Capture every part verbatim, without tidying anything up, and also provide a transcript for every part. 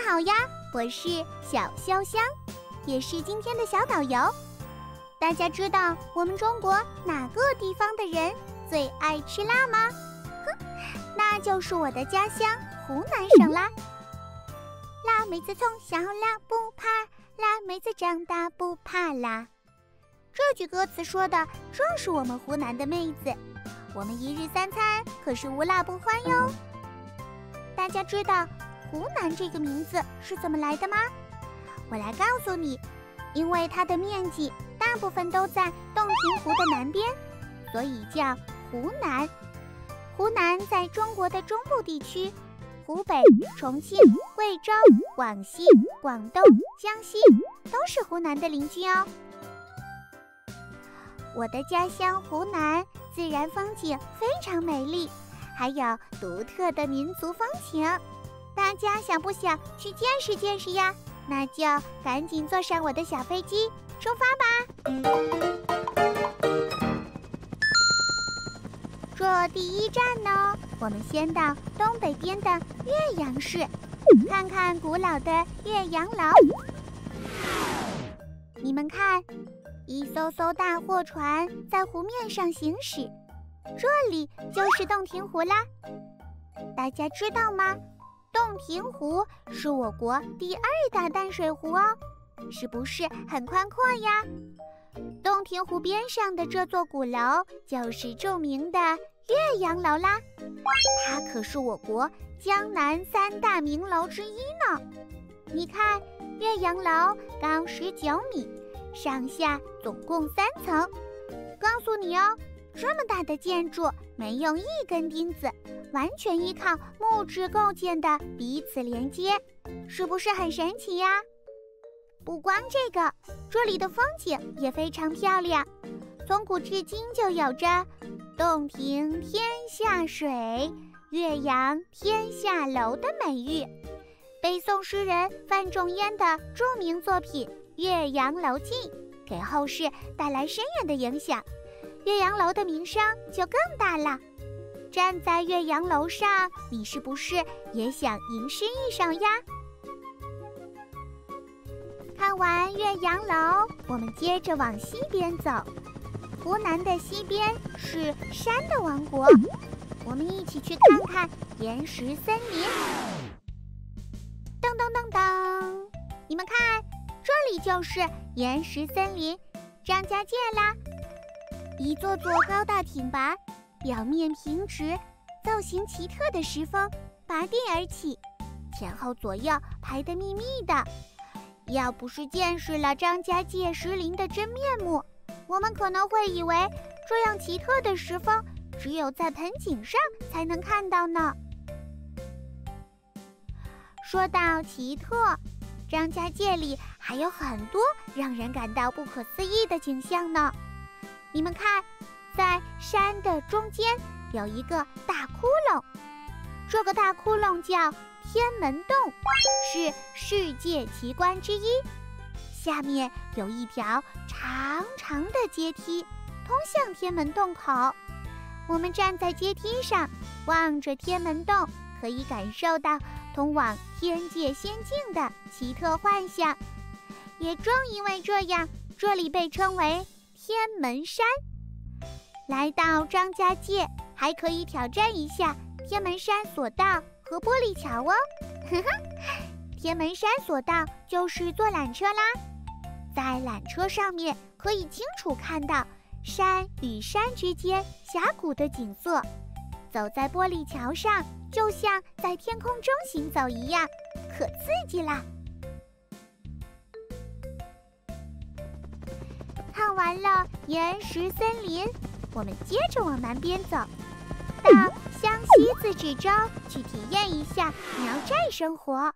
好呀，我是小潇湘，也是今天的小导游。大家知道我们中国哪个地方的人最爱吃辣吗？哼，那就是我的家乡湖南省啦。辣妹子从小辣不怕辣，妹子长大不怕辣。这句歌词说的正是我们湖南的妹子，我们一日三餐可是无辣不欢哟。大家知道湖南这个名字是怎么来的吗？我来告诉你，因为它的面积大部分都在洞庭湖的南边，所以叫湖南。湖南在中国的中部地区，湖北、重庆、贵州、广西、广东、江西都是湖南的邻居哦。我的家乡湖南自然风景非常美丽，还有独特的民族风情，大家想不想去见识见识呀？那就赶紧坐上我的小飞机出发吧。这第一站呢，我们先到东北边的岳阳市，看看古老的岳阳楼。你们看，一艘艘大货船在湖面上行驶，这里就是洞庭湖啦。大家知道吗？洞庭湖是我国第二大淡水湖哦，是不是很宽阔呀？洞庭湖边上的这座鼓楼就是著名的岳阳楼啦，它可是我国江南三大名楼之一呢。你看，岳阳楼高十九米，上下总共三层。告诉你哦，这么大的建筑没用一根钉子，完全依靠木质构建的彼此连接，是不是很神奇呀？不光这个，这里的风景也非常漂亮，从古至今就有着洞庭天下水，岳阳天下楼的美誉。北宋诗人范仲淹的著名作品《岳阳楼记》给后世带来深远的影响，岳阳楼的名声就更大了。站在岳阳楼上，你是不是也想吟诗一首呀？看完岳阳楼，我们接着往西边走。湖南的西边是山的王国，我们一起去看看岩石森林。噔噔噔噔，你们看，这里就是岩石森林张家界啦。一座座高大挺拔，表面平直，造型奇特的石峰拔地而起，前后左右排得密密的。要不是见识了张家界石林的真面目，我们可能会以为这样奇特的石峰只有在盆景上才能看到呢。说到奇特，张家界里还有很多让人感到不可思议的景象呢。你们看，在山的中间有一个大窟窿，这个大窟窿叫天门洞，是世界奇观之一。下面有一条长长的阶梯通向天门洞口，我们站在阶梯上望着天门洞，可以感受到通往天界仙境的奇特幻象。也正因为这样，这里被称为天门山。来到张家界，还可以挑战一下天门山索道和玻璃桥哦。呵呵，天门山索道就是坐缆车啦，在缆车上面可以清楚看到山与山之间峡谷的景色，走在玻璃桥上就像在天空中行走一样，可刺激啦。看完了岩石森林，我们接着往南边走，到湘西自治州去体验一下苗寨生活。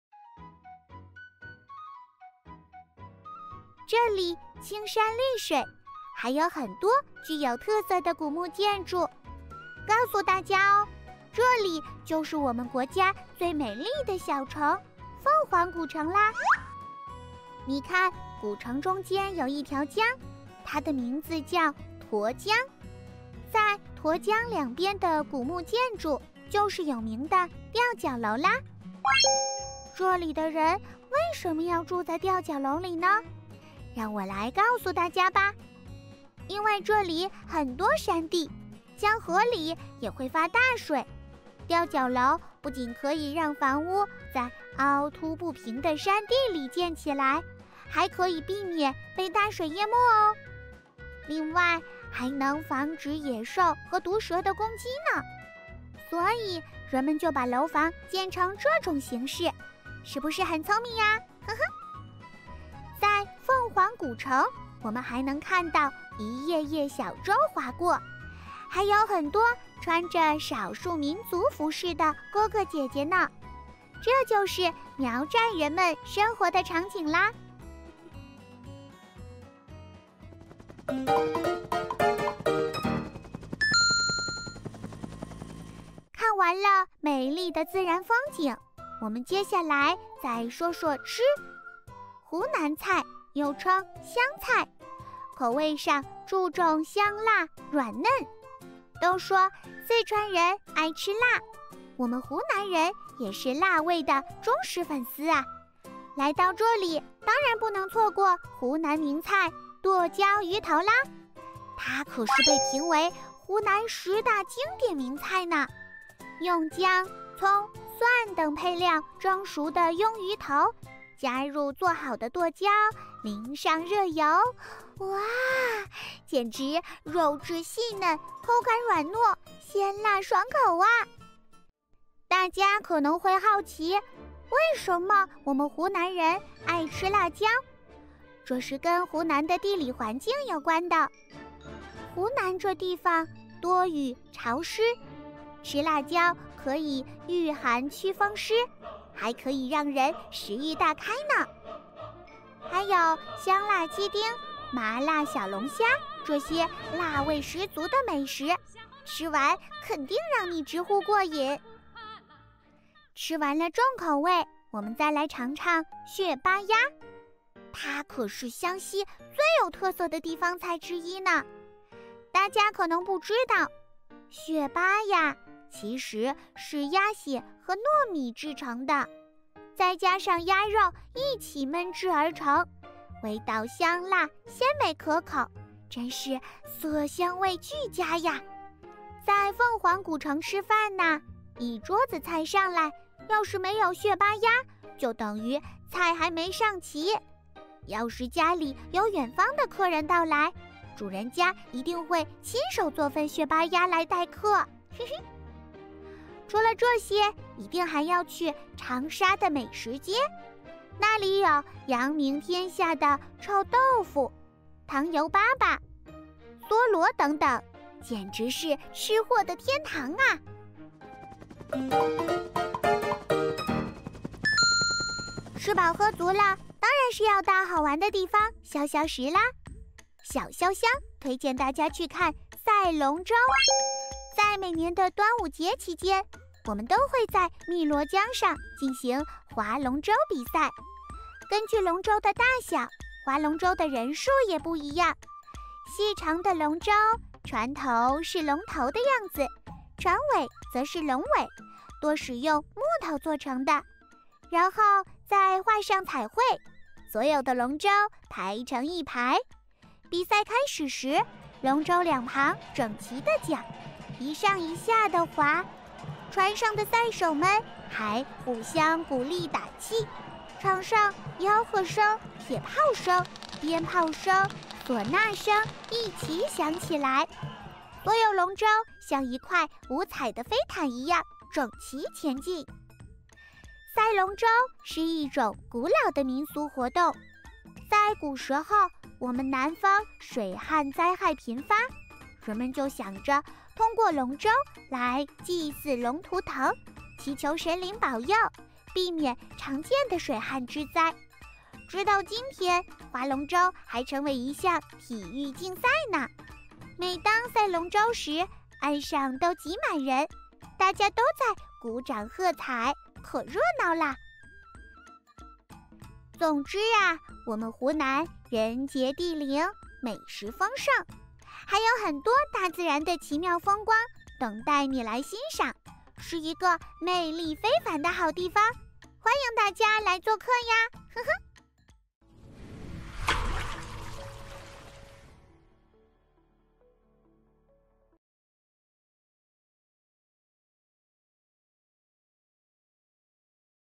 这里青山绿水，还有很多具有特色的古木建筑。告诉大家哦，这里就是我们国家最美丽的小城凤凰古城啦。你看，古城中间有一条江，它的名字叫沱江。在沱江两边的古木建筑就是有名的吊脚楼啦。 这里的人为什么要住在吊脚楼里呢？让我来告诉大家吧。因为这里很多山地，江河里也会发大水。吊脚楼不仅可以让房屋在凹凸不平的山地里建起来，还可以避免被大水淹没哦。另外，还能防止野兽和毒蛇的攻击呢。所以人们就把楼房建成这种形式，是不是很聪明呀？呵呵。在凤凰古城，我们还能看到一叶叶小舟划过，还有很多穿着少数民族服饰的哥哥姐姐呢。这就是苗寨人们生活的场景啦。看完了美丽的自然风景，我们接下来再说说吃。湖南菜又称湘菜，口味上注重香辣软嫩。都说四川人爱吃辣，我们湖南人也是辣味的忠实粉丝啊。来到这里，当然不能错过湖南名菜剁椒鱼头啦，它可是被评为湖南十大经典名菜呢。用姜、葱、蒜等配料蒸熟的鳙鱼头，加入做好的剁椒，淋上热油，哇，简直肉质细嫩，口感软糯，鲜辣爽口啊！大家可能会好奇，为什么我们湖南人爱吃辣椒？这是跟湖南的地理环境有关的。湖南这地方多雨潮湿，吃辣椒可以御寒祛风湿，还可以让人食欲大开呢。还有香辣鸡丁、麻辣小龙虾这些辣味十足的美食，吃完肯定让你直呼过瘾。吃完了重口味，我们再来尝尝血巴鸭，它可是湘西最有特色的地方菜之一呢。大家可能不知道，血巴鸭其实是鸭血和糯米制成的，再加上鸭肉一起焖制而成，味道香辣鲜美可口，真是色香味俱佳呀。在凤凰古城吃饭呢，一桌子菜上来，要是没有血巴鸭，就等于菜还没上齐。要是家里有远方的客人到来，主人家一定会亲手做份血巴鸭来待客。嘿嘿。除了这些，一定还要去长沙的美食街，那里有扬名天下的臭豆腐、糖油粑粑、梭罗等等，简直是吃货的天堂啊！吃饱喝足了，当然是要到好玩的地方消消食啦。小潇湘推荐大家去看赛龙舟。在每年的端午节期间，我们都会在汨罗江上进行划龙舟比赛。根据龙舟的大小，划龙舟的人数也不一样。细长的龙舟，船头是龙头的样子，船尾则是龙尾，多使用木头做成的。然后再画上彩绘，所有的龙舟排成一排。比赛开始时，龙舟两旁整齐地桨，一上一下的划，船上的赛手们还互相鼓励打气。场上吆喝声、铁炮声、鞭炮声、唢呐声一起响起来，所有龙舟像一块五彩的飞毯一样整齐前进。赛龙舟是一种古老的民俗活动，在古时候，我们南方水旱灾害频发，人们就想着通过龙舟来祭祀龙图腾，祈求神灵保佑，避免常见的水旱之灾。直到今天，划龙舟还成为一项体育竞赛呢。每当赛龙舟时，岸上都挤满人，大家都在鼓掌喝彩，可热闹啦。总之啊，我们湖南人杰地灵，美食丰盛，还有很多大自然的奇妙风光等待你来欣赏，是一个魅力非凡的好地方。 欢迎大家来做客呀！呵呵。